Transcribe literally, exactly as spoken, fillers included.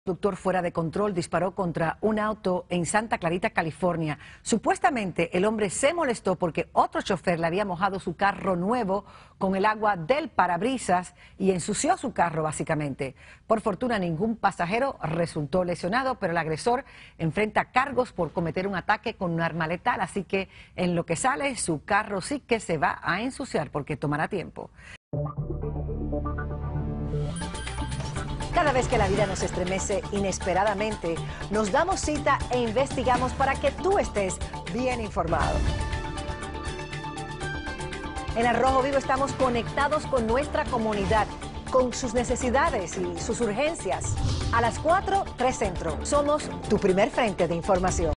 Conductor fuera de control disparó contra un auto en Santa Clarita, California. Supuestamente el hombre se molestó porque otro chofer le había mojado su carro nuevo con el agua del parabrisas y ensució su carro básicamente. Por fortuna ningún pasajero resultó lesionado, pero el agresor enfrenta cargos por cometer un ataque con un arma letal, así que en lo que sale su carro sí que se va a ensuciar porque tomará tiempo. Cada vez que la vida nos estremece inesperadamente, nos damos cita e investigamos para que tú estés bien informado. En Al Rojo Vivo estamos conectados con nuestra comunidad, con sus necesidades y sus urgencias. A las cuatro, tres Centro. Somos tu primer frente de información.